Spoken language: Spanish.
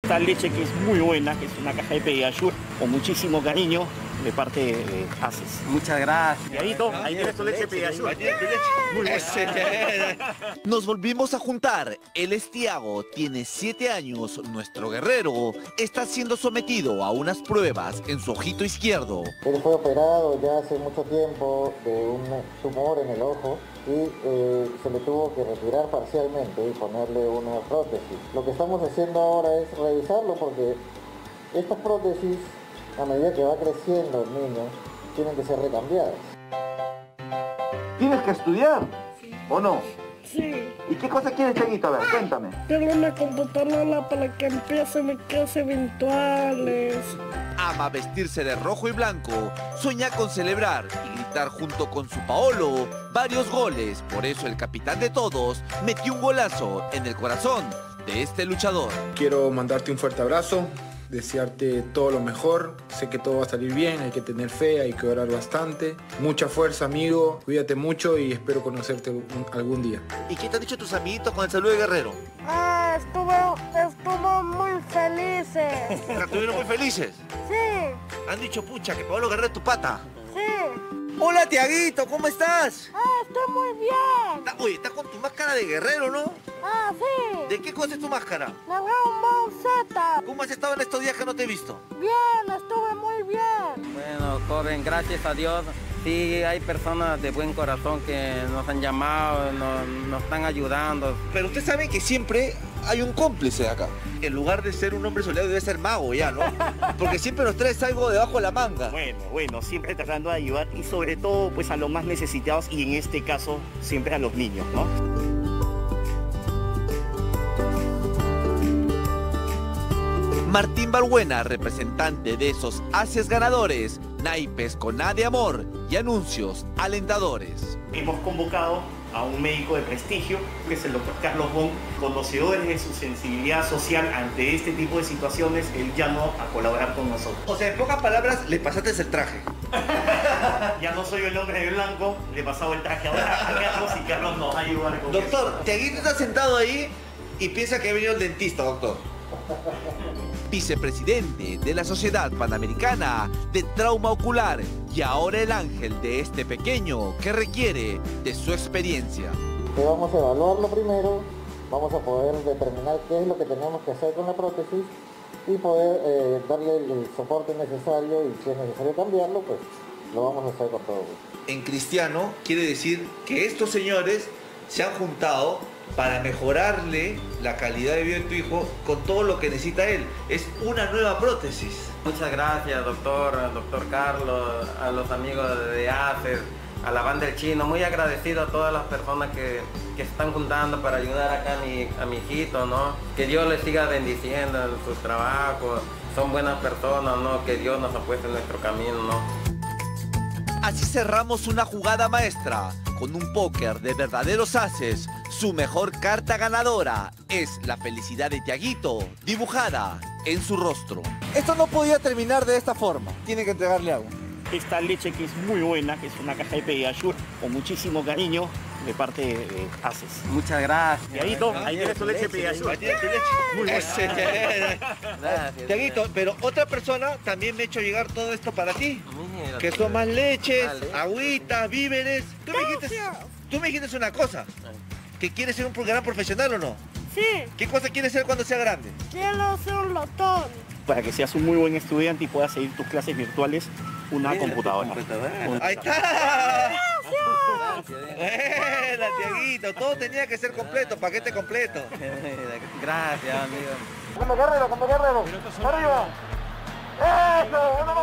Esta leche que es muy buena, que es una caja de Pediasure, con muchísimo cariño, de parte de ACES. Muchas gracias. Tiaguito, ahí tienes tu leche Pediasure. Muy buena. Nos volvimos a juntar. Él es Tiago, tiene 7 años. Nuestro guerrero está siendo sometido a unas pruebas en su ojito izquierdo. Él fue operado ya hace mucho tiempo de un tumor en el ojo y se le tuvo que retirar parcialmente y ponerle una prótesis. Lo que estamos haciendo ahora es revisarlo porque estas prótesis, a medida que va creciendo el niño, tienen que ser recambiadas. ¿Tienes que estudiar? Sí. ¿O no? Sí, ¿Y qué cosa quieres, Tiaguito? A ver, cuéntame. tengo una computadora para que empiece mis clases virtuales. Ama vestirse de rojo y blanco, sueña con celebrar y gritar junto con su Paolo varios goles. Por eso el capitán de todos metió un golazo en el corazón de este luchador. Quiero mandarte un fuerte abrazo, desearte todo lo mejor. Sé que todo va a salir bien, hay que tener fe, hay que orar bastante. Mucha fuerza, amigo, cuídate mucho y espero conocerte algún día. ¿Y qué te han dicho tus amiguitos con el saludo de Guerrero? Estuvo muy felices. ¿Estuvieron muy felices? Sí, Han dicho, pucha, que Paolo Guerrero es tu pata. sí. Hola, Tiaguito, ¿cómo estás? Estoy muy bien. Oye, estás con tu máscara de guerrero, ¿no? Sí. ¿De qué cosa es tu máscara? Dragon Ball Z. ¿Cómo has estado en estos días que no te he visto? Bien, estuve muy bien. Bueno, joven, gracias a Dios. Sí, hay personas de buen corazón que nos han llamado, nos están ayudando. Pero usted sabe que siempre hay un cómplice acá. En lugar de ser un hombre soldado debe ser mago ya, ¿no? Porque siempre nos traes algo debajo de la manga. Bueno, siempre tratando de ayudar y sobre todo pues a los más necesitados y en este caso siempre a los niños, ¿no? Martín Balbuena, representante de esos ACES ganadores, naipes con A de amor y anuncios alentadores. Hemos convocado a un médico de prestigio, que es el doctor Carlos Bon, conocedores de su sensibilidad social ante este tipo de situaciones, él llamó a colaborar con nosotros. O sea, en pocas palabras, le pasaste el traje. Ya no soy el hombre de blanco, le he pasado el traje ahora a Carlos y Carlos nos va a ayudar con Doctor, Tiaguito está sentado ahí y piensa que ha venido el dentista, doctor. Vicepresidente de la Sociedad Panamericana de Trauma Ocular y ahora el ángel de este pequeño que requiere de su experiencia. Vamos a evaluarlo primero, vamos a poder determinar qué es lo que tenemos que hacer con la prótesis y poder darle el soporte necesario y si es necesario cambiarlo, pues lo vamos a hacer con todo gusto. En cristiano quiere decir que estos señores se han juntado para mejorarle la calidad de vida de tu hijo con todo lo que necesita él. Es una nueva prótesis. Muchas gracias, doctor Carlos, a los amigos de ACES, a la banda del Chino. Muy agradecido a todas las personas que se están juntando para ayudar acá a mi hijito, ¿no? Que Dios les siga bendiciendo en sus trabajos. Son buenas personas, ¿no? Que Dios nos ha puesto en nuestro camino, ¿no? Así cerramos una jugada maestra con un póker de verdaderos ACES. Su mejor carta ganadora es la felicidad de Tiaguito, dibujada en su rostro. Esto no podía terminar de esta forma. Tiene que entregarle agua. Esta leche que es muy buena, que es una caja de Pediasure, con muchísimo cariño, de parte de ACES. Muchas gracias. Tiaguito, ahí tienes tu leche Pediasure. Muy buena. Gracias. Tiaguito, pero otra persona también me ha hecho llegar todo esto para ti. Mira, Que son más leches, Dale. agüitas, víveres. Tú me dijiste una cosa, que quieres ser un gran profesional o no. Sí, ¿Qué cosa quieres ser cuando sea grande? quiero ser un doctor. Para que seas un muy buen estudiante y puedas seguir tus clases virtuales, una computadora. ¡Ahí está! Buena, Tiaguito, todo tenía que ser completo, paquete completo. Gracias, amigo. ¡Como guerrero! ¡Arriba! ¡Eso! ¡Uno